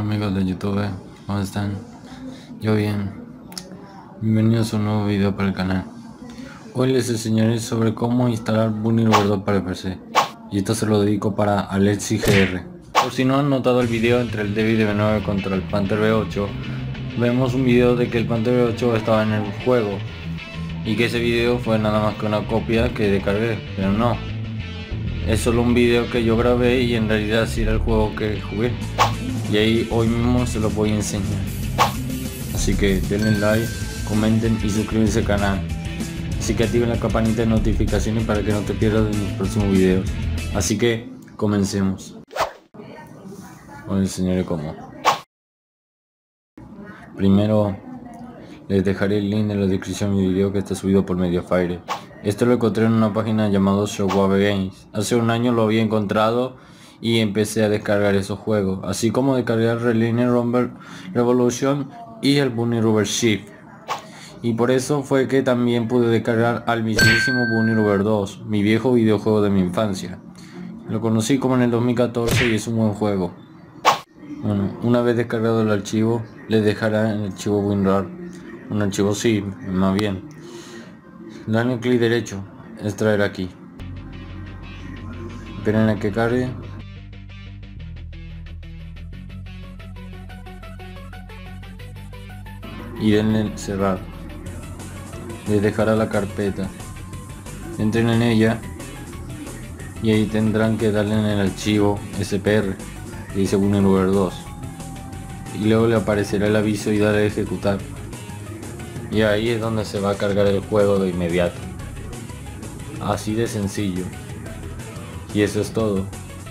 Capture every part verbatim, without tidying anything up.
amigos de YouTube, ¿cómo están? Yo bien. Bienvenidos a un nuevo video para el canal. Hoy les enseñaré sobre cómo instalar Bunny dos para el P C. Y esto se lo dedico para Alexi G R. Por si no han notado el video entre el David B nueve contra el Panther B ocho, vemos un video de que el Panther B ocho estaba en el juego y que ese video fue nada más que una copia que descargué, pero no. Es solo un video que yo grabé y en realidad sí era el juego que jugué. Y ahí hoy mismo se lo voy a enseñar. Así que denle like, comenten y suscríbanse al canal. Así que activen la campanita de notificaciones para que no te pierdas de mis próximos videos. Así que comencemos. Os enseñaré cómo. Primero les dejaré el link en la descripción de mi video que está subido por Mediafire. Esto lo encontré en una página llamada Shockwave Games. Hace un año lo había encontrado y empecé a descargar esos juegos, así como descargar Relinear Rumble Revolution y el Bunny Rubber Shift. Y por eso fue que también pude descargar al mismísimo Bunny Rubber dos, mi viejo videojuego de mi infancia. Lo conocí como en el dos mil catorce y es un buen juego. Bueno, una vez descargado el archivo, les dejará el archivo WinRAR. Un archivo zip, más bien. Dan clic derecho, extraer aquí. Esperen a que cargue. Y denle cerrar. Les dejará la carpeta. Entren en ella y ahí tendrán que darle en el archivo S P R que dice Bunny Rubber dos. Y luego le aparecerá el aviso y darle a ejecutar. Y ahí es donde se va a cargar el juego de inmediato. Así de sencillo. Y eso es todo.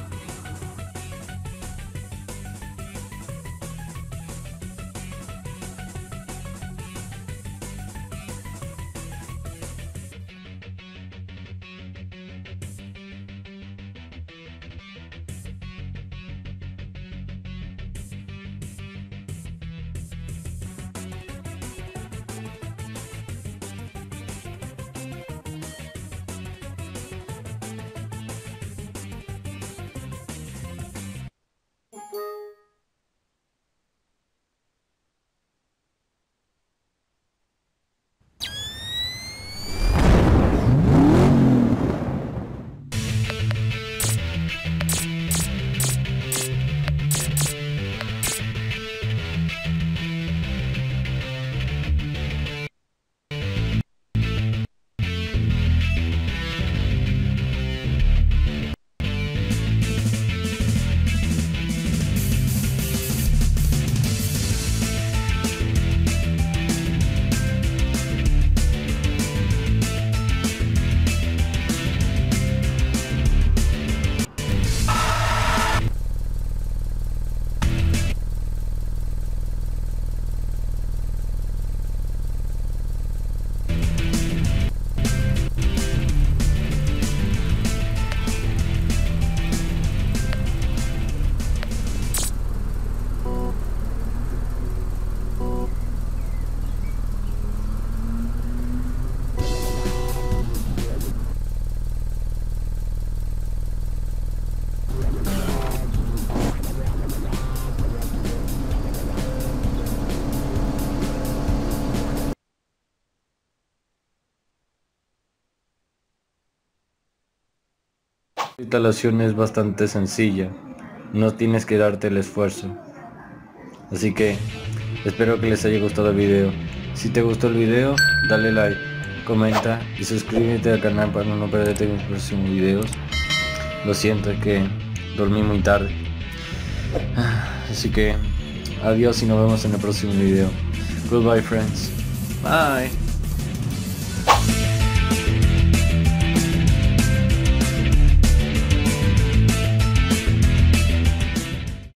La instalación es bastante sencilla, no tienes que darte el esfuerzo. Así que espero que les haya gustado el video. Si te gustó el video, dale like, comenta y suscríbete al canal para no perderte mis próximos videos. Lo siento, es que dormí muy tarde. Así que adiós y nos vemos en el próximo video. Goodbye friends. Bye.